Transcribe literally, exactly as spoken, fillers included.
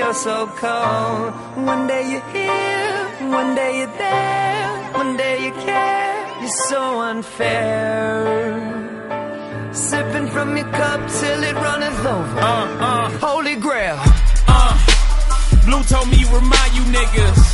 feel so cold. One day you're here, one day you're there, one day you care, you're so unfair. Sipping from your cup till it runneth over. Uh, uh, Holy grail. uh. Blue told me remind you niggas